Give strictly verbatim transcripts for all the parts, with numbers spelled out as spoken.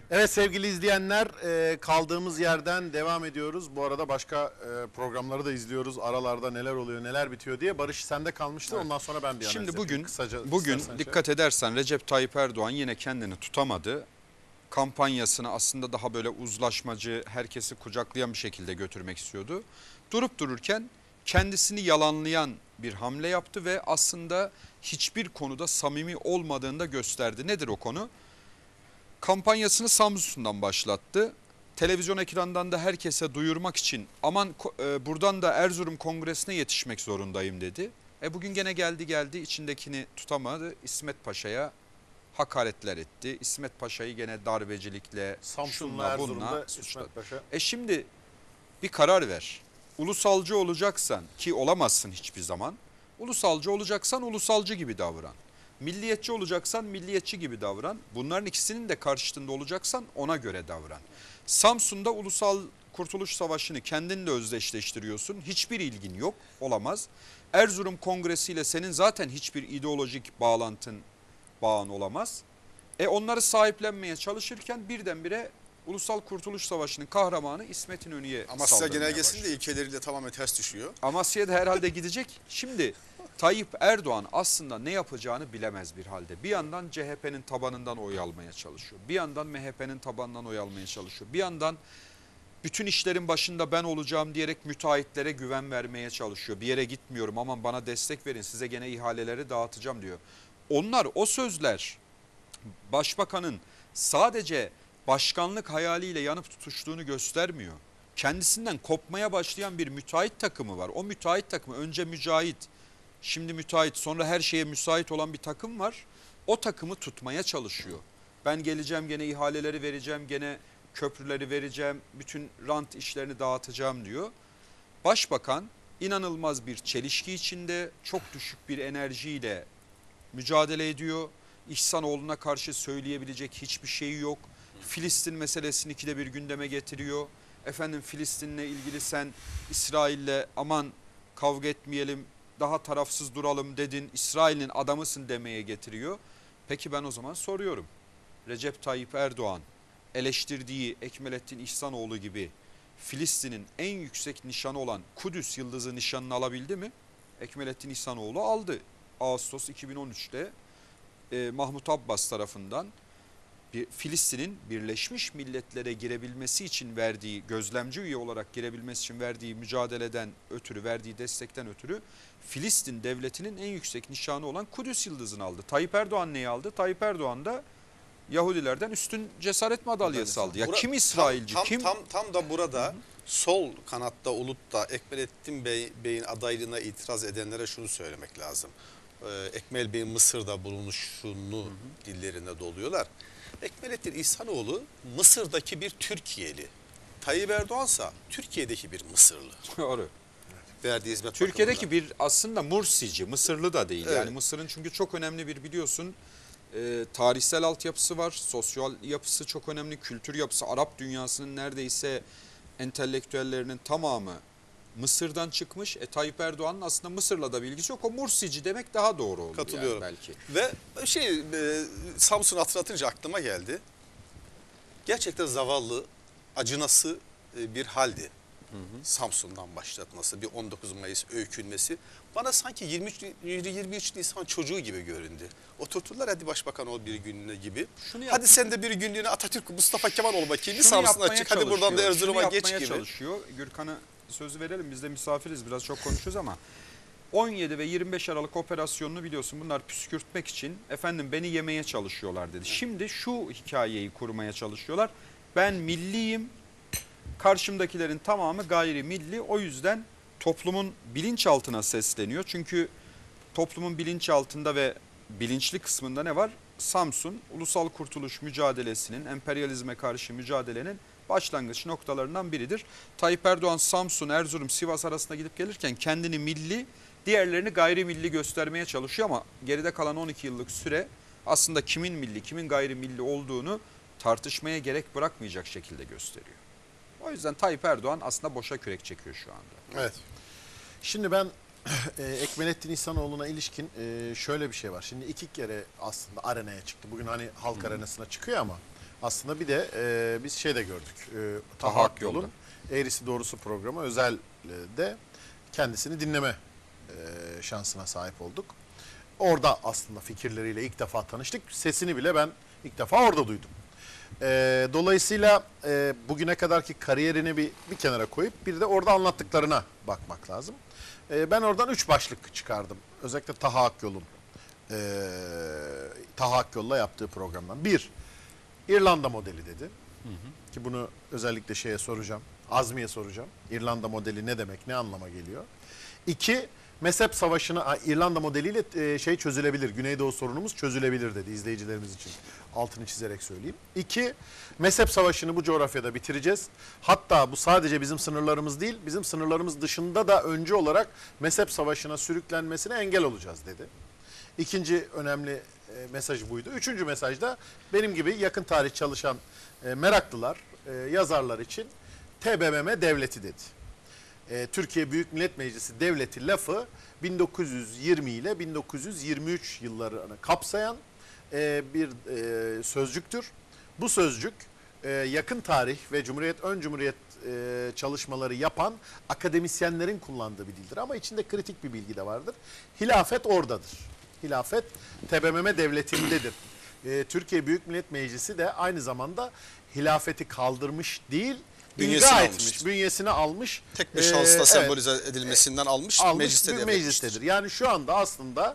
Evet sevgili izleyenler, e, kaldığımız yerden devam ediyoruz. Bu arada başka e, programları da izliyoruz. Aralarda neler oluyor, neler bitiyor diye. Barış sende kalmıştı. Evet. Ondan sonra ben bir analiz Şimdi yapayım. bugün Kısaca bugün dikkat şey. edersen Recep Tayyip Erdoğan yine kendini tutamadı. Kampanyasını aslında daha böyle uzlaşmacı, herkesi kucaklayan bir şekilde götürmek istiyordu. Durup dururken kendisini yalanlayan bir hamle yaptı ve aslında hiçbir konuda samimi olmadığını da gösterdi. Nedir o konu? Kampanyasını Samsun'dan başlattı. Televizyon ekrandan da herkese duyurmak için aman e, buradan da Erzurum Kongresi'ne yetişmek zorundayım dedi. E bugün gene geldi geldi içindekini tutamadı. İsmet Paşa'ya hakaretler etti. İsmet Paşa'yı gene darbecilikle, Samsun'la şunla Erzurum'da bununla suçladı. İsmet Paşa. E şimdi bir karar ver. Ulusalcı olacaksan, ki olamazsın hiçbir zaman. Ulusalcı olacaksan ulusalcı gibi davran. Milliyetçi olacaksan milliyetçi gibi davran. Bunların ikisinin de karşıtında olacaksan ona göre davran. Samsun'da Ulusal Kurtuluş Savaşı'nı kendinle özdeşleştiriyorsun. Hiçbir ilgin yok, olamaz. Erzurum Kongresi ile senin zaten hiçbir ideolojik bağlantın, bağın olamaz. E onları sahiplenmeye çalışırken birdenbire Ulusal Kurtuluş Savaşı'nın kahramanı İsmet İnönü'ye Amasya Genelgesi'nin de ilkeleriyle tamamen ters düşüyor. Amasya'ya da herhalde gidecek. Şimdi Tayyip Erdoğan aslında ne yapacağını bilemez bir halde. Bir yandan C H P'nin tabanından oy almaya çalışıyor. Bir yandan M H P'nin tabanından oy almaya çalışıyor. Bir yandan bütün işlerin başında ben olacağım diyerek müteahhitlere güven vermeye çalışıyor. Bir yere gitmiyorum, aman bana destek verin, size gene ihaleleri dağıtacağım diyor. Onlar, o sözler başbakanın sadece başkanlık hayaliyle yanıp tutuştuğunu göstermiyor. Kendisinden kopmaya başlayan bir müteahhit takımı var. O müteahhit takımı önce mücahit, şimdi müteahhit, sonra her şeye müsait olan bir takım var. O takımı tutmaya çalışıyor. Ben geleceğim, gene ihaleleri vereceğim, gene köprüleri vereceğim, bütün rant işlerini dağıtacağım diyor. Başbakan inanılmaz bir çelişki içinde, çok düşük bir enerjiyle mücadele ediyor. İhsanoğlu'na karşı söyleyebilecek hiçbir şeyi yok. Filistin meselesini ikide bir gündeme getiriyor. Efendim Filistin'le ilgili sen İsrail'le aman kavga etmeyelim, daha tarafsız duralım dedin, İsrail'in adamısın demeye getiriyor. Peki ben o zaman soruyorum. Recep Tayyip Erdoğan eleştirdiği Ekmelettin İhsanoğlu gibi Filistin'in en yüksek nişanı olan Kudüs Yıldızı nişanını alabildi mi? Ekmelettin İhsanoğlu aldı. Ağustos iki bin on üç'te e, Mahmut Abbas tarafından bir Filistin'in Birleşmiş Milletler'e girebilmesi için verdiği, gözlemci üye olarak girebilmesi için verdiği mücadeleden ötürü, verdiği destekten ötürü Filistin devletinin en yüksek nişanı olan Kudüs Yıldızı'nı aldı. Tayyip Erdoğan neyi aldı? Tayyip Erdoğan da Yahudilerden üstün cesaret madalyası aldı. Ya Bura, kim İsrailci? Tam, kim? tam, tam, tam da burada, hı hı, sol kanatta olup da Ekmelettin Bey, Bey'in adaylığına itiraz edenlere şunu söylemek lazım. Ee, Ekmel Bey'in Mısır'da bulunuşunu, hı hı, dillerine doluyorlar. Ekmelettin İhsanoğlu Mısır'daki bir Türkiye'li. Tayyip Erdoğan'sa Türkiye'deki bir Mısırlı. Doğru. Verdiği hizmet Türkiye'deki bakımından bir aslında Mursici, Mısırlı da değil. Evet. Yani Mısır'ın çünkü çok önemli bir, biliyorsun, e, tarihsel altyapısı var. Sosyal yapısı çok önemli. Kültür yapısı, Arap dünyasının neredeyse entelektüellerinin tamamı Mısır'dan çıkmış. E, Tayyip Erdoğan'ın aslında Mısır'la da bilgisi yok. O Mursici demek daha doğru olur. Katılıyorum. Yani belki. Ve şey, e, Samsun hatırlatınca aklıma geldi. Gerçekten zavallı, acınası e, bir haldi. Hı hı. Samsun'dan başlatması, bir on dokuz Mayıs öykünmesi bana sanki yirmi üç Nisan çocuğu gibi göründü. Oturturlar, hadi başbakan ol bir günlüğüne gibi. Hadi sen de bir günlüğüne Atatürk, Mustafa Kemal ol bakayım. Bir Samsun'a çık, hadi buradan da Erzurum'a geç gibi. Çalışıyor. Gürkan'a söz verelim, biz de misafiriz, biraz çok konuşuyoruz ama on yedi ve yirmi beş Aralık operasyonunu biliyorsun, bunlar püskürtmek için efendim beni yemeye çalışıyorlar dedi. Şimdi şu hikayeyi kurmaya çalışıyorlar. Ben milliyim, karşımdakilerin tamamı gayrimilli, o yüzden toplumun bilinçaltına sesleniyor. Çünkü toplumun bilinçaltında ve bilinçli kısmında ne var? Samsun, Ulusal Kurtuluş mücadelesinin, emperyalizme karşı mücadelenin başlangıç noktalarından biridir. Tayyip Erdoğan Samsun, Erzurum, Sivas arasında gidip gelirken kendini milli, diğerlerini gayrimilli göstermeye çalışıyor ama geride kalan on iki yıllık süre aslında kimin milli, kimin gayrimilli olduğunu tartışmaya gerek bırakmayacak şekilde gösteriyor. O yüzden Tayyip Erdoğan aslında boşa kürek çekiyor şu anda. Evet. Şimdi ben e, Ekmelettin İhsanoğlu'na ilişkin e, şöyle bir şey var. Şimdi iki kere aslında arenaya çıktı. Bugün hani halk Hı. arenasına çıkıyor ama aslında bir de e, biz şey de gördük. E, Taha Taha Akyol'un Akyol'da. Eğrisi Doğrusu programı özel de kendisini dinleme e, şansına sahip olduk. Orada aslında fikirleriyle ilk defa tanıştık. Sesini bile ben ilk defa orada duydum. E, dolayısıyla e, bugüne kadarki kariyerini bir, bir kenara koyup bir de orada anlattıklarına bakmak lazım. E, ben oradan üç başlık çıkardım. Özellikle Taha Akyol'un e, Taha Akyol'la yaptığı programdan. Bir, İrlanda modeli dedi. Hı hı. Ki bunu özellikle şeye soracağım. Azmi'ye soracağım. İrlanda modeli ne demek, ne anlama geliyor? İki, mezhep savaşına İrlanda modeliyle e, şey çözülebilir. Güneydoğu sorunumuz çözülebilir dedi izleyicilerimiz için. Altını çizerek söyleyeyim. İki, mezhep savaşını bu coğrafyada bitireceğiz. Hatta bu sadece bizim sınırlarımız değil, bizim sınırlarımız dışında da öncü olarak mezhep savaşına sürüklenmesine engel olacağız dedi. İkinci önemli e, mesaj buydu. Üçüncü mesaj da benim gibi yakın tarih çalışan e, meraklılar, e, yazarlar için T B M M devleti dedi. E, Türkiye Büyük Millet Meclisi devleti lafı bin dokuz yüz yirmi ile bin dokuz yüz yirmi üç yıllarını kapsayan e, bir e, sözcüktür. Bu sözcük e, yakın tarih ve Cumhuriyet, ön Cumhuriyet e, çalışmaları yapan akademisyenlerin kullandığı bir dildir. Ama içinde kritik bir bilgi de vardır. Hilafet oradadır. Hilafet T B M M devletindedir. E, Türkiye Büyük Millet Meclisi de aynı zamanda hilafeti kaldırmış değil, Bünyesini ilga almıştır. etmiş, bünyesini almış. Tek bir Ee, şahısla evet, sembolize edilmesinden almış, almış mecliste bir de meclistedir. Yani şu anda aslında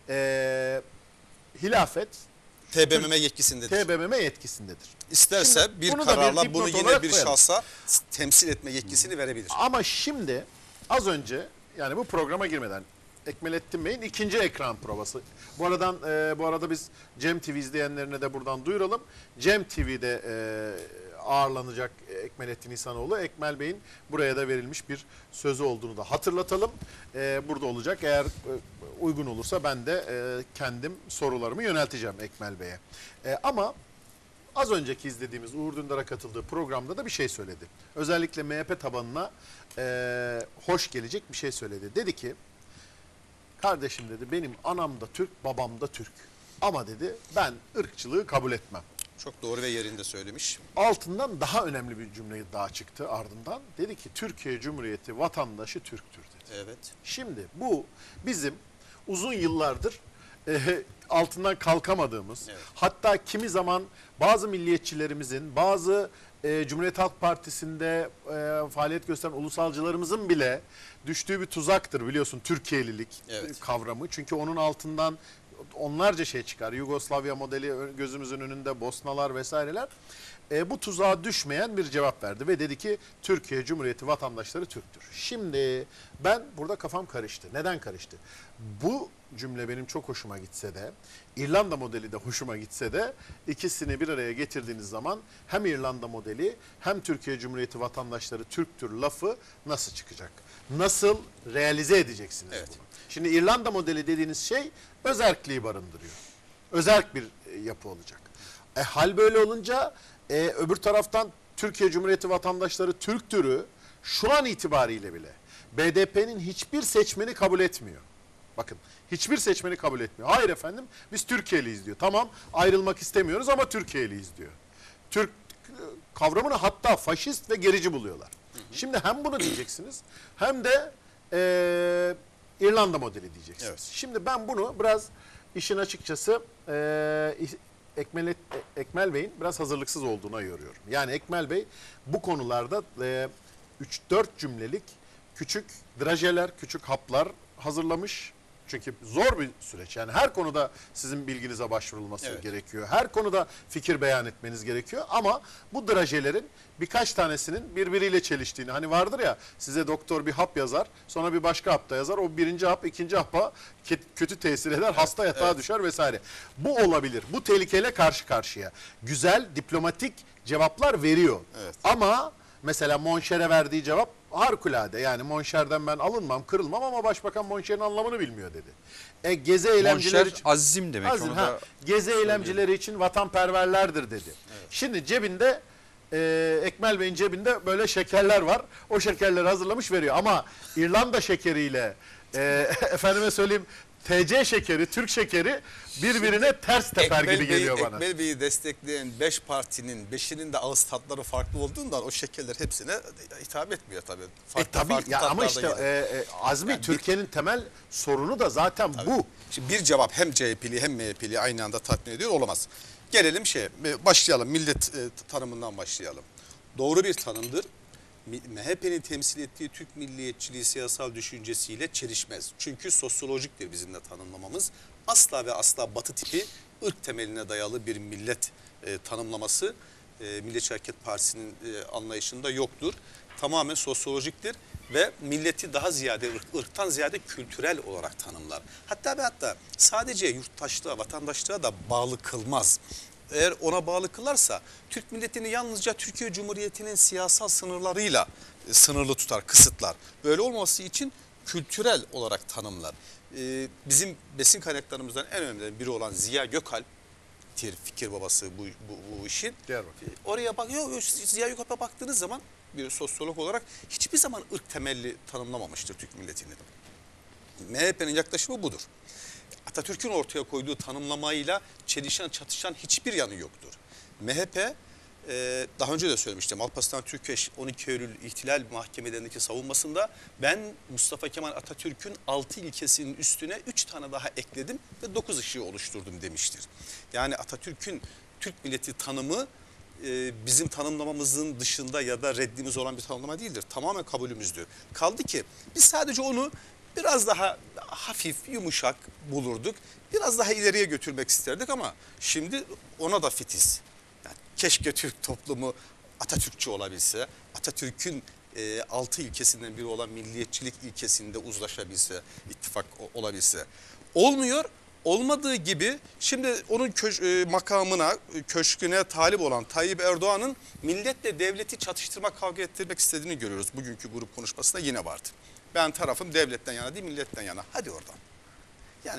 e, hilafet T B M M yetkisindedir. T B M M yetkisindedir. İsterse Şimdi bir bunu da bir kararla dipnot bunu yine olarak bir koyalım. şahsa temsil etme yetkisini verebilir. Ama şimdi az önce yani bu programa girmeden Ekmelettin Bey'in ikinci ekran provası. Bu aradan e, bu arada biz Cem T V izleyenlerine de buradan duyuralım. Cem T V'de e, ağırlanacak Ekmelettin İhsanoğlu. Ekmel Bey'in buraya da verilmiş bir sözü olduğunu da hatırlatalım. E, burada olacak. Eğer e, uygun olursa ben de e, kendim sorularımı yönelteceğim Ekmel Bey'e. E, ama az önceki izlediğimiz Uğur Dündar'a katıldığı programda da bir şey söyledi. Özellikle M H P tabanına e, hoş gelecek bir şey söyledi. Dedi ki, kardeşim dedi, benim anam da Türk, babam da Türk. Ama dedi ben ırkçılığı kabul etmem. Çok doğru ve yerinde söylemiş. Altından daha önemli bir cümle daha çıktı ardından. Dedi ki Türkiye Cumhuriyeti vatandaşı Türktür dedi. Evet. Şimdi bu bizim uzun yıllardır e, altından kalkamadığımız, Evet. hatta kimi zaman bazı milliyetçilerimizin, bazı e, Cumhuriyet Halk Partisi'nde e, faaliyet gösteren ulusalcılarımızın bile düştüğü bir tuzaktır biliyorsun Türkiye'lilik Evet. kavramı. Çünkü onun altından onlarca şey çıkar. Yugoslavya modeli gözümüzün önünde, Bosnalar vesaireler. E, bu tuzağa düşmeyen bir cevap verdi ve dedi ki Türkiye Cumhuriyeti vatandaşları Türktür. Şimdi ben burada kafam karıştı. Neden karıştı? Bu cümle benim çok hoşuma gitse de, İrlanda modeli de hoşuma gitse de ikisini bir araya getirdiğiniz zaman hem İrlanda modeli hem Türkiye Cumhuriyeti vatandaşları Türktür lafı nasıl çıkacak? Nasıl realize edeceksiniz Evet. bunu? Şimdi İrlanda modeli dediğiniz şey özerkliği barındırıyor. Özerk bir e, yapı olacak. E, hal böyle olunca e, öbür taraftan Türkiye Cumhuriyeti vatandaşları Türktür'ü şu an itibariyle bile B D P'nin hiçbir seçmeni kabul etmiyor. Bakın hiçbir seçmeni kabul etmiyor. Hayır efendim biz Türkiye'liyiz diyor. Tamam ayrılmak istemiyoruz ama Türkiye'liyiz diyor. Türk kavramını hatta faşist ve gerici buluyorlar. Hı hı. Şimdi hem bunu diyeceksiniz hem de e, İrlanda modeli diyeceksiniz. Evet. Şimdi ben bunu biraz işin açıkçası e, Ekmel, Ekmel Bey'in biraz hazırlıksız olduğuna yoruyorum. Yani Ekmel Bey bu konularda e, üç dört cümlelik küçük drajeler, küçük haplar hazırlamış. Çünkü zor bir süreç. Yani her konuda sizin bilginize başvurulması Evet. gerekiyor. Her konuda fikir beyan etmeniz gerekiyor. Ama bu drajelerin birkaç tanesinin birbiriyle çeliştiğini. Hani vardır ya size doktor bir hap yazar. Sonra bir başka hap da yazar. O birinci hap ikinci hapa kötü tesir eder. Evet, hasta yatağa evet. düşer vesaire. Bu olabilir. Bu tehlikeyle karşı karşıya. Güzel diplomatik cevaplar veriyor. Evet. Ama mesela Monşer'e verdiği cevap harikulade. Yani Monşer'den ben alınmam, kırılmam ama başbakan Monşer'in anlamını bilmiyor dedi. E, gezi eylemcileri Monşer azim demek. Azim, Onu ha, da gezi eylemcileri için vatanperverlerdir dedi. Evet. Şimdi cebinde e, Ekmel Bey'in cebinde böyle şekerler var. O şekerleri hazırlamış veriyor. Ama İrlanda şekeriyle e, efendime söyleyeyim T C şekeri, Türk şekeri birbirine ters teper Ekmel gibi Bey'i- geliyor bana. Ekmel Bey'i destekleyen beş partinin beşinin de ağız tatları farklı olduğundan o şekerler hepsine hitap etmiyor tabii. E Farklı, tabii farklı ya ama tatlarda işte gelir. e, e, Azmi Yani bir- Türkiye'nin temel sorunu da zaten bu. Şimdi bir cevap hem C H P'li hem M H P'li aynı anda tatmin ediyor olamaz. Gelelim şeye başlayalım millet e, tanımından başlayalım. Doğru bir tanımdır. M H P'nin temsil ettiği Türk milliyetçiliği siyasal düşüncesiyle çelişmez. Çünkü sosyolojiktir bizim de tanımlamamız. Asla ve asla Batı tipi ırk temeline dayalı bir millet e, tanımlaması e, Milliyetçi Hareket Partisi'nin e, anlayışında yoktur. Tamamen sosyolojiktir ve milleti daha ziyade ırk, ırktan ziyade kültürel olarak tanımlar. Hatta ve hatta sadece yurttaşlığa, vatandaşlığa da bağlı kılmaz. Eğer ona bağlı kılarsa Türk milletini yalnızca Türkiye Cumhuriyeti'nin siyasal sınırlarıyla e, sınırlı tutar, kısıtlar. Böyle olması için kültürel olarak tanımlar. Ee, bizim besin kaynaklarımızdan en önemli biri olan Ziya Gökalp, fikir babası bu, bu, bu işin. Diyarbakır. Oraya bakıyor, Ziya Gökalp'e baktığınız zaman bir sosyolog olarak hiçbir zaman ırk temelli tanımlamamıştır Türk milletini. M H P'nin yaklaşımı budur. Atatürk'ün ortaya koyduğu tanımlamayla çelişen, çatışan hiçbir yanı yoktur. M H P e, daha önce de söylemiştim. Alparslan Türkeş on iki Eylül İhtilal Mahkemelerindeki savunmasında ben Mustafa Kemal Atatürk'ün altı ilkesinin üstüne üç tane daha ekledim ve dokuz ışığı oluşturdum demiştir. Yani Atatürk'ün Türk milleti tanımı e, bizim tanımlamamızın dışında ya da reddimiz olan bir tanımlama değildir. Tamamen kabulümüzdür. Kaldı ki biz sadece onu biraz daha hafif, yumuşak bulurduk. Biraz daha ileriye götürmek isterdik ama şimdi ona da fitiz. Yani keşke Türk toplumu Atatürkçü olabilse, Atatürk'ün e, altı ilkesinden biri olan milliyetçilik ilkesinde uzlaşabilse, ittifak olabilse. Olmuyor. Olmadığı gibi şimdi onun köş, e, makamına, köşküne talip olan Tayyip Erdoğan'ın milletle devleti çatıştırma, kavga ettirmek istediğini görüyoruz. Bugünkü grup konuşmasında yine vardı. Ben tarafım devletten yana değil milletten yana. Hadi oradan. Yani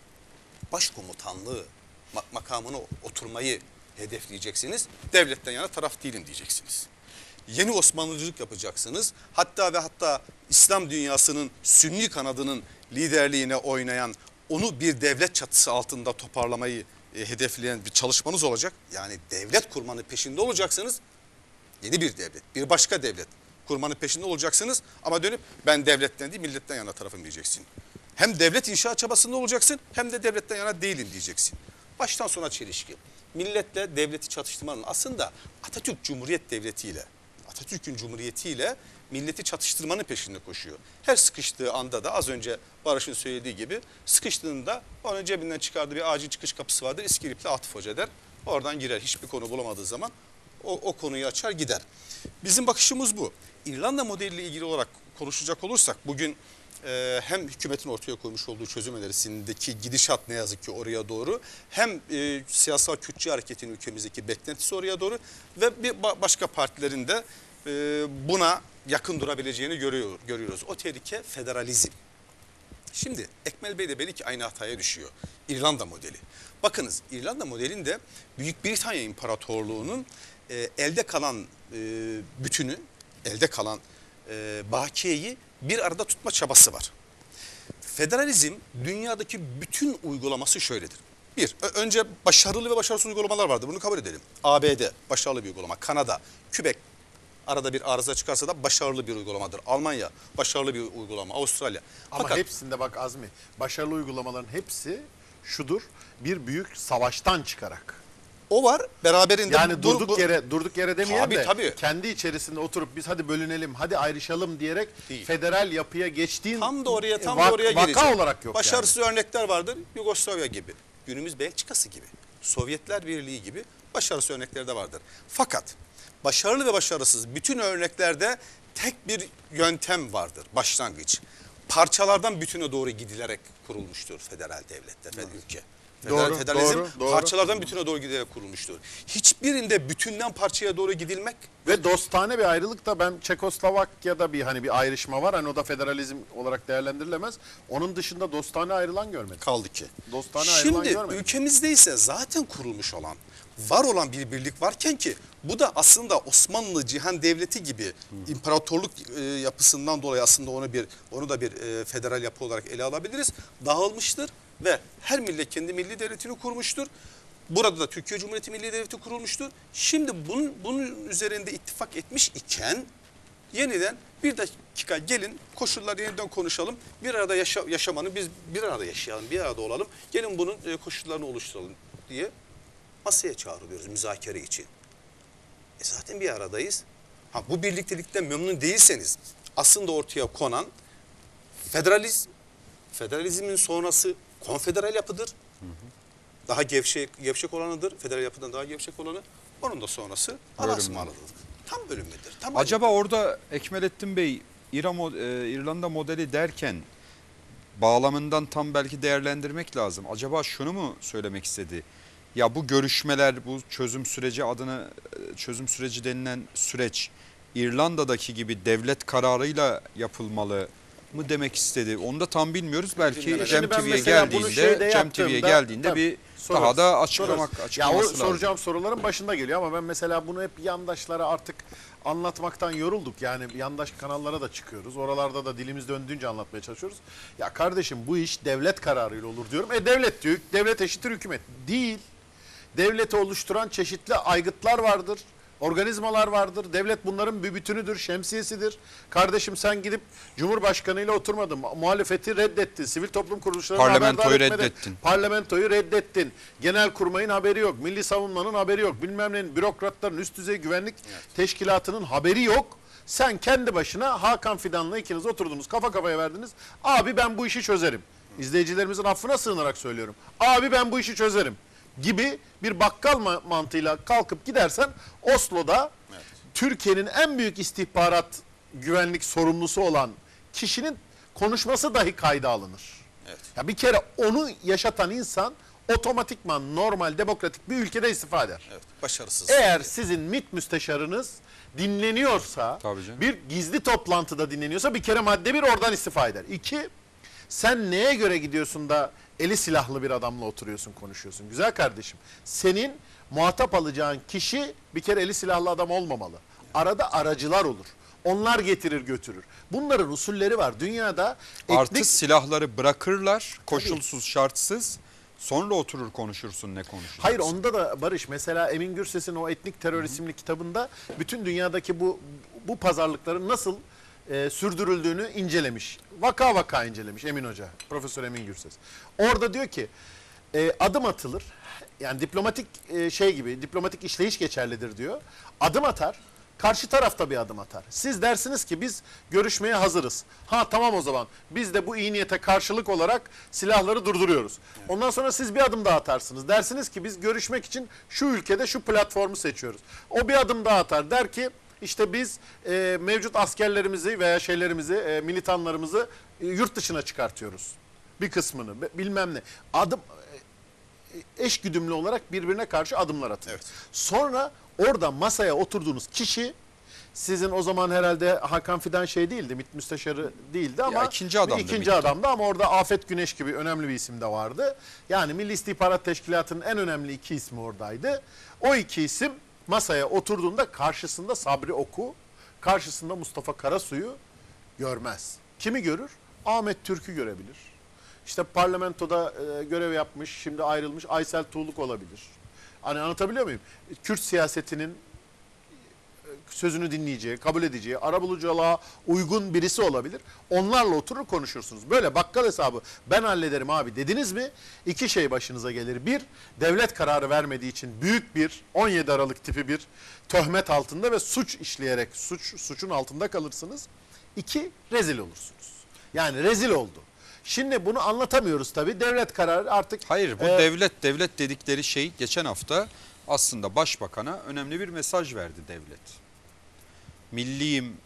başkomutanlığı makamına oturmayı hedefleyeceksiniz. Devletten yana taraf değilim diyeceksiniz. Yeni Osmanlıcılık yapacaksınız. Hatta ve hatta İslam dünyasının Sünni kanadının liderliğine oynayan, onu bir devlet çatısı altında toparlamayı e, hedefleyen bir çalışmanız olacak. Yani devlet kurmanın peşinde olacaksınız. Yeni bir devlet, bir başka devlet kurmanın peşinde olacaksınız. Ama dönüp ben devletten değil milletten yana tarafım diyeceksin. Hem devlet inşa çabasında olacaksın hem de devletten yana değilim diyeceksin. Baştan sona çelişki. Milletle devleti çatıştırmanın aslında Atatürk Cumhuriyet Devleti ile, Atatürk'ün Cumhuriyeti ile milleti çatıştırmanın peşinde koşuyor. Her sıkıştığı anda da az önce Barış'ın söylediği gibi sıkıştığında onun cebinden çıkardığı bir acil çıkış kapısı vardır. İskilip'le Atıf Hoca der. Oradan girer. Hiçbir konu bulamadığı zaman o, o konuyu açar gider. Bizim bakışımız bu. İrlanda modeliyle ilgili olarak konuşacak olursak bugün e, hem hükümetin ortaya koymuş olduğu çözüm önerisindeki gidişat ne yazık ki oraya doğru, hem e, siyasal Kürtçü hareketin ülkemizdeki beklentisi oraya doğru ve bir ba başka partilerin de e, buna yakın durabileceğini görüyor, görüyoruz. O tehlike federalizm. Şimdi Ekmel Bey de belki aynı hataya düşüyor. İrlanda modeli. Bakınız İrlanda modelinde Büyük Britanya İmparatorluğu'nun e, elde kalan e, bütünü, elde kalan e, bakiyeyi bir arada tutma çabası var. Federalizm dünyadaki bütün uygulaması şöyledir. Bir, önce başarılı ve başarısız uygulamalar vardır. Bunu kabul edelim. A B D başarılı bir uygulama. Kanada, Kübek arada bir arıza çıkarsa da başarılı bir uygulamadır. Almanya başarılı bir uygulama. Avustralya. Ama Fakat hepsinde bak Azmi, başarılı uygulamaların hepsi şudur: bir büyük savaştan çıkarak. o var beraberinde. Yani bu- durduk bu- yere durduk yere demeyelim Tabii, de tabii. kendi içerisinde oturup biz hadi bölünelim, hadi ayrışalım diyerek Değil. federal yapıya geçtiğin Tam da oraya tam vak- da oraya vaka geleceğim. olarak yok Başarısız örnekler vardır. Yugoslavya gibi. Günümüz Belçikası gibi. Sovyetler Birliği gibi başarısız örnekler de vardır. Fakat başarılı ve başarısız bütün örneklerde tek bir yöntem vardır. Başlangıç. Parçalardan bütüne doğru gidilerek kurulmuştur federal devletler, federal ülke. Federal Doğru, federalizm doğru, doğru. parçalardan bütüne doğru gidilerek kurulmuştur. Hiçbirinde bütünden parçaya doğru gidilmek Ve dostane bir ayrılık da ben Çekoslovakya'da bir hani bir ayrışma var. Hani o da federalizm olarak değerlendirilemez. Onun dışında dostane ayrılan görmedim. kaldı ki. Dostane ayrılan Şimdi görmedim. ülkemizde ise zaten kurulmuş olan var olan bir birlik varken ki bu da aslında Osmanlı Cihan Devleti gibi imparatorluk e, yapısından dolayı aslında onu bir onu da bir e, federal yapı olarak ele alabiliriz. Dağılmıştır ve her millet kendi milli devletini kurmuştur. Burada da Türkiye Cumhuriyeti Milli Devleti kurulmuştur. Şimdi bunun, bunun üzerinde ittifak etmiş iken yeniden bir dakika gelin koşulları yeniden konuşalım. Bir arada yaşa, yaşamanın biz bir arada yaşayalım, bir arada olalım. Gelin bunun e, koşullarını oluşturalım diye masaya çağrılıyoruz müzakere için. E zaten bir aradayız. Ha, bu birliktelikten memnun değilseniz aslında ortaya konan federalizm, federalizmin sonrası konfederal yapıdır. Hı hı. Daha gevşek, gevşek olanıdır. Federal yapıdan daha gevşek olanı. Onun da sonrası Alasmalı'dır. Tam bölünmedir. Tam Acaba bölünmedir. orada Ekmelettin Bey İran, e, İrlanda modeli derken bağlamından tam belki değerlendirmek lazım. Acaba şunu mu söylemek istedi? Ya bu görüşmeler, bu çözüm süreci adını çözüm süreci denilen süreç İrlanda'daki gibi devlet kararıyla yapılmalı mı demek istedi? Onu da tam bilmiyoruz. Belki Bilmiyorum. Cem Şimdi ben T V'ye mesela bunu geldiğinde, şeyde Cem T V'ye yaptığımda- geldiğinde Tabii, bir sorarız, daha da açıklamak sorarız. açıklaması Ya o lazım. soracağım soruların başında geliyor ama ben mesela bunu hep yandaşlara artık anlatmaktan yorulduk. Yani yandaş kanallara da çıkıyoruz. Oralarda da dilimiz döndüğünce anlatmaya çalışıyoruz. Ya kardeşim bu iş devlet kararıyla olur diyorum. E devlet diyor. Devlet eşittir hükümet. Değil. Devleti oluşturan çeşitli aygıtlar vardır. Organizmalar vardır. Devlet bunların bir bütünüdür, şemsiyesidir. Kardeşim sen gidip Cumhurbaşkanıyla oturmadın. Muhalefeti reddettin. Sivil toplum kuruluşlarına Parlamentoyu haberdar etmedin. reddettin. Parlamentoyu reddettin. Genelkurmay'ın haberi yok. Milli Savunma'nın haberi yok. Bilmem nenin, bürokratların, üst düzey güvenlik teşkilatının haberi yok. Sen kendi başına Hakan Fidan'la ikiniz oturdunuz, kafa kafaya verdiniz. Abi ben bu işi çözerim. İzleyicilerimizin affına sığınarak söylüyorum. Abi ben bu işi çözerim gibi bir bakkal ma- mantığıyla kalkıp gidersen Oslo'da Evet. Türkiye'nin en büyük istihbarat güvenlik sorumlusu olan kişinin konuşması dahi kayda alınır. Evet. Ya bir kere onu yaşatan insan otomatikman normal demokratik bir ülkede istifa eder. Evet, başarısız. Eğer sizin MİT müsteşarınız dinleniyorsa, Tabii canım. bir gizli toplantıda dinleniyorsa bir kere madde bir oradan istifa eder. İki, sen neye göre gidiyorsun da eli silahlı bir adamla oturuyorsun, konuşuyorsun? Güzel kardeşim, senin muhatap alacağın kişi bir kere eli silahlı adam olmamalı. Arada aracılar olur. Onlar getirir götürür. Bunların usulleri var. Dünyada Artı etnik... silahları bırakırlar koşulsuz şartsız, sonra oturur konuşursun ne konuşursun. Hayır, onda da Barış, mesela Emin Gürses'in o Etnik Terör isimli kitabında bütün dünyadaki bu bu pazarlıkların nasıl e, sürdürüldüğünü incelemiş. Vaka vaka incelemiş Emin Hoca, Profesör Emin Gürses. Orada diyor ki e, adım atılır. Yani diplomatik e, şey gibi, diplomatik işleyiş geçerlidir diyor. Adım atar. Karşı tarafta bir adım atar. Siz dersiniz ki biz görüşmeye hazırız. Ha tamam, o zaman biz de bu iyi niyete karşılık olarak silahları durduruyoruz. Ondan sonra siz bir adım daha atarsınız. Dersiniz ki biz görüşmek için şu ülkede şu platformu seçiyoruz. O bir adım daha atar. Der ki işte biz e, mevcut askerlerimizi veya şeylerimizi, e, militanlarımızı e, yurt dışına çıkartıyoruz. Bir kısmını be- bilmem ne. Adım e, eş güdümlü olarak birbirine karşı adımlar atılır. Evet. Sonra orada masaya oturduğunuz kişi, sizin o zaman herhalde Hakan Fidan şey değildi, MİT müsteşarı değildi ama ikinci adamdı ikinci MİT'te. adamdı ama orada Afet Güneş gibi önemli bir isim de vardı. Yani Milli İstihbarat Teşkilatı'nın en önemli iki ismi oradaydı. O iki isim masaya oturduğunda karşısında Sabri Oku, karşısında Mustafa Karasu'yu görmez. Kimi görür? Ahmet Türk'ü görebilir. İşte parlamentoda e, görev yapmış, şimdi ayrılmış Aysel Tuğluk olabilir. Hani anlatabiliyor muyum? Kürt siyasetinin e, sözünü dinleyeceği, kabul edeceği, arabuluculuğa uygun birisi olabilir. Onlarla oturur konuşursunuz. Böyle bakkal hesabı ben hallederim abi dediniz mi? İki şey başınıza gelir. Bir, devlet kararı vermediği için büyük bir on yedi Aralık tipi bir töhmet altında ve suç işleyerek suç suçun altında kalırsınız. İki, rezil olursunuz. Yani rezil oldu. Şimdi bunu anlatamıyoruz tabii. Devlet kararı artık... Hayır, bu e, devlet devlet dedikleri şey geçen hafta aslında başbakana önemli bir mesaj verdi devlet. Milliyim,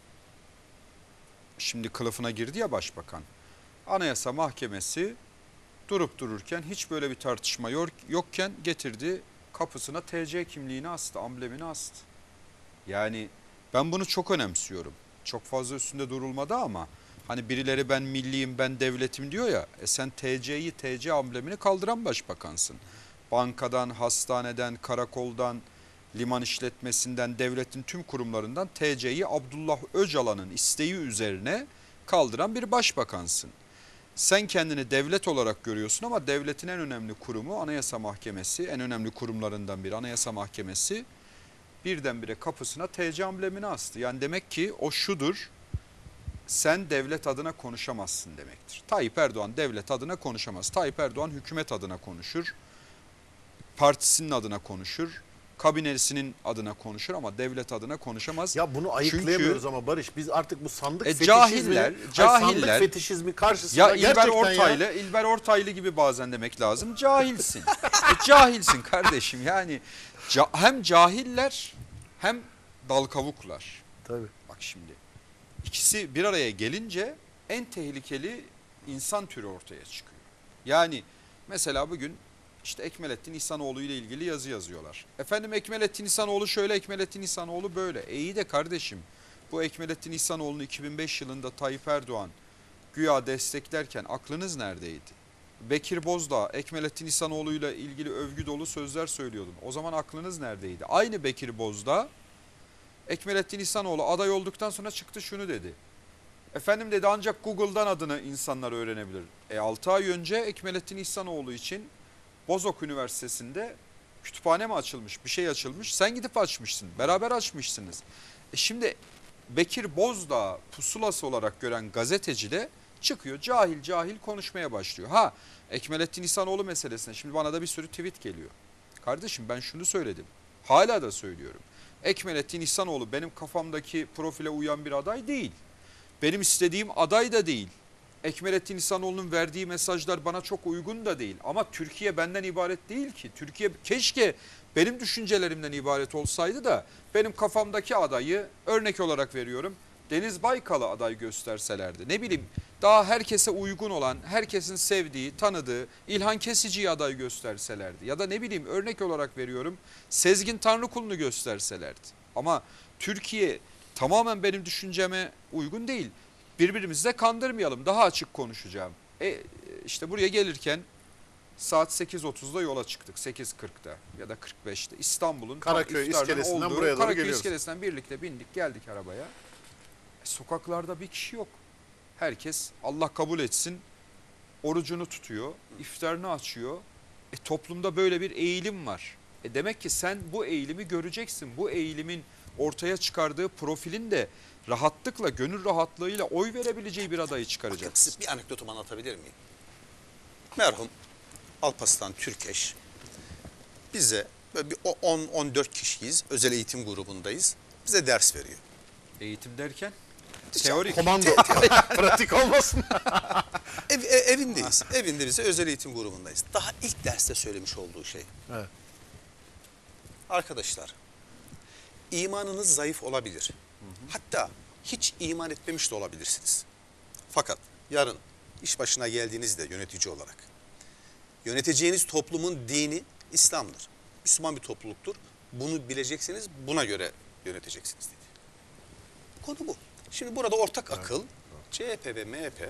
şimdi kılıfına girdi ya başbakan. Anayasa Mahkemesi durup dururken, hiç böyle bir tartışma yok, yokken getirdi kapısına T C kimliğini astı, amblemini astı. Yani ben bunu çok önemsiyorum. Çok fazla üstünde durulmadı ama hani birileri ben milliyim, ben devletim diyor ya. E sen T C'yi, T C amblemini kaldıran başbakansın. bankadan, hastaneden, karakoldan, liman işletmesinden, devletin tüm kurumlarından T C'yi Abdullah Öcalan'ın isteği üzerine kaldıran bir başbakansın. Sen kendini devlet olarak görüyorsun ama devletin en önemli kurumu Anayasa Mahkemesi, en önemli kurumlarından biri Anayasa Mahkemesi birdenbire kapısına T C amblemini astı. Yani demek ki o şudur, sen devlet adına konuşamazsın demektir. Tayyip Erdoğan devlet adına konuşamaz. Tayyip Erdoğan hükümet adına konuşur, partisinin adına konuşur, kabinesinin adına konuşur ama devlet adına konuşamaz. Ya bunu ayıklayamıyoruz ama Barış, biz artık bu sandık E, fetişizmi, cahiller, hayır, cahiller, sandık fetişizmi karşısında Ya İlber gerçekten Ortaylı, ya. İlber Ortaylı gibi bazen demek lazım. Cahilsin. e, cahilsin kardeşim. Yani ca- hem cahiller hem dal kavuklar. Tabii. Bak şimdi ikisi bir araya gelince en tehlikeli insan türü ortaya çıkıyor. Yani mesela bugün işte Ekmelettin İhsanoğlu ile ilgili yazı yazıyorlar. Efendim Ekmelettin İhsanoğlu şöyle, Ekmelettin İhsanoğlu böyle. E iyi de kardeşim, bu Ekmelettin İhsanoğlu'nu iki bin beş yılında Tayyip Erdoğan güya desteklerken aklınız neredeydi? Bekir Bozdağ, Ekmelettin İhsanoğlu ile ilgili övgü dolu sözler söylüyordun. O zaman aklınız neredeydi? Aynı Bekir Bozdağ, Ekmelettin İhsanoğlu aday olduktan sonra çıktı şunu dedi. Efendim dedi, ancak Google'dan adını insanlar öğrenebilir. E altı ay önce Ekmelettin İhsanoğlu için Bozok Üniversitesi'nde kütüphane mi açılmış, bir şey açılmış. Sen gidip açmışsın, beraber açmışsınız. E şimdi Bekir Bozdağ pusulası olarak gören gazeteci de çıkıyor, cahil cahil konuşmaya başlıyor. Ha, Ekmelettin İhsanoğlu meselesine şimdi bana da bir sürü tweet geliyor. Kardeşim ben şunu söyledim, hala da söylüyorum. Ekmelettin İhsanoğlu benim kafamdaki profile uyan bir aday değil. Benim istediğim aday da değil. Ekmelettin İhsanoğlu'nun verdiği mesajlar bana çok uygun da değil. Ama Türkiye benden ibaret değil ki. Türkiye keşke benim düşüncelerimden ibaret olsaydı da benim kafamdaki adayı örnek olarak veriyorum, Deniz Baykal'ı aday gösterselerdi. Ne bileyim, daha herkese uygun olan, herkesin sevdiği, tanıdığı İlhan Kesici'yi aday gösterselerdi. Ya da ne bileyim örnek olarak veriyorum, Sezgin Tanrıkulu'nu gösterselerdi. Ama Türkiye tamamen benim düşünceme uygun değil. Birbirimizi de kandırmayalım. Daha açık konuşacağım. E, işte buraya gelirken saat sekiz otuzda yola çıktık. sekiz kırkta ya da kırk beşte İstanbul'un Karaköy iskelesinden buraya doğru Karaköy geliyoruz. iskelesinden birlikte bindik, geldik arabaya. E, sokaklarda bir kişi yok. Herkes Allah kabul etsin orucunu tutuyor, iftarını açıyor. E, toplumda böyle bir eğilim var. E, demek ki sen bu eğilimi göreceksin. Bu eğilimin ortaya çıkardığı profilin de rahatlıkla, gönül rahatlığıyla oy verebileceği bir adayı çıkaracaksın. Size bir anekdotumu anlatabilir miyim? Merhum Alparslan Türkeş bize böyle bir on on dört kişiyiz. Özel eğitim grubundayız. Bize ders veriyor. Eğitim derken? Teorik. Komando. Pratik olmasın. Ev, ev- evindeyiz. Evinde bize özel eğitim grubundayız. Daha ilk derste söylemiş olduğu şey. Evet. Arkadaşlar, imanınız zayıf olabilir. Hatta hiç iman etmemiş de olabilirsiniz. Fakat yarın iş başına geldiğinizde yönetici olarak yöneteceğiniz toplumun dini İslam'dır. Müslüman bir topluluktur. Bunu bileceksiniz, buna göre yöneteceksiniz dedi. Konu bu. Şimdi burada ortak akıl, C H P ve M H P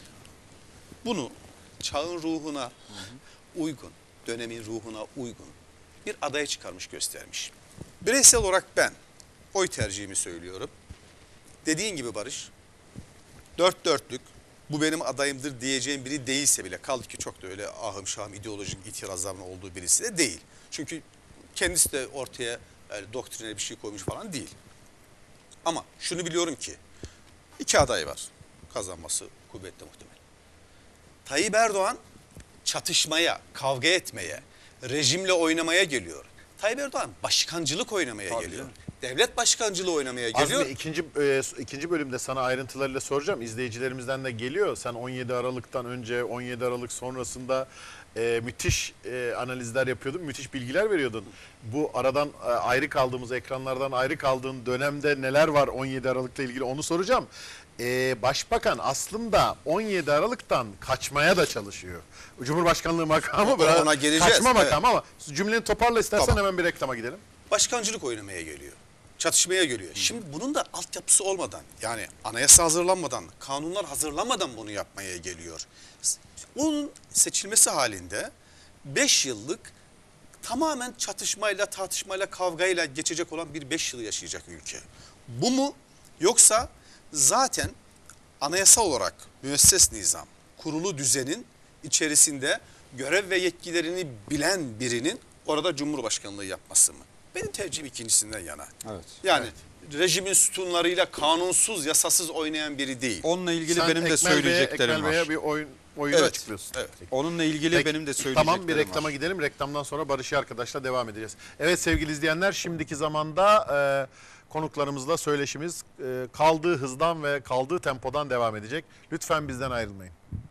bunu çağın ruhuna uygun, dönemin ruhuna uygun bir adaya çıkarmış, göstermiş. Bireysel olarak ben oy tercihimi söylüyorum. Dediğin gibi Barış, dört dörtlük bu benim adayımdır diyeceğim biri değilse bile, kaldı ki çok da öyle ahım şahım ideolojik itirazların olduğu birisi de değil. Çünkü kendisi de ortaya yani doktrine bir şey koymuş falan değil. Ama şunu biliyorum ki iki aday var. Kazanması kuvvetli muhtemel. Tayyip Erdoğan çatışmaya, kavga etmeye, rejimle oynamaya geliyor. Tayyip Erdoğan başkancılık oynamaya Tabii geliyor. canım. Devlet başkancılığı oynamaya geliyor. Azmi ikinci, e, ikinci bölümde sana ayrıntılarıyla soracağım. İzleyicilerimizden de geliyor. Sen on yedi Aralık'tan önce, on yedi Aralık sonrasında e, müthiş e, analizler yapıyordun. Müthiş bilgiler veriyordun. Bu aradan e, ayrı kaldığımız, ekranlardan ayrı kaldığın dönemde neler var on yedi Aralık'la ilgili onu soracağım. E, Başbakan aslında on yedi Aralık'tan kaçmaya da çalışıyor. Cumhurbaşkanlığı makamı Ona biraz geleceğiz, kaçma evet. makamı ama cümleni toparla istersen, Tamam. hemen bir reklama gidelim. Başkancılık oynamaya geliyor. Çatışmaya geliyor. Şimdi bunun da altyapısı olmadan, yani anayasa hazırlanmadan, kanunlar hazırlanmadan bunu yapmaya geliyor. Onun seçilmesi halinde beş yıllık tamamen çatışmayla, tartışmayla, kavgayla geçecek olan bir beş yıl yaşayacak ülke. Bu mu? Yoksa zaten anayasal olarak müesses nizam, kurulu düzenin içerisinde görev ve yetkilerini bilen birinin orada Cumhurbaşkanlığı yapması mı? Benim tercihim ikincisinden yana. Evet. Yani rejimin sütunlarıyla kanunsuz, yasasız oynayan biri değil. Onunla ilgili Sen benim de Ekmel Bey'e- söyleyeceklerim Ekmel Bey'e var. bir oyun oyunu Evet, açıklıyorsun. evet. Onunla ilgili Peki, benim de söyleyeceklerim Tamam, bir reklama var. gidelim. Reklamdan sonra Barış arkadaşla devam edeceğiz. Evet sevgili izleyenler, şimdiki zamanda e, konuklarımızla söyleşimiz e, kaldığı hızdan ve kaldığı tempodan devam edecek. Lütfen bizden ayrılmayın.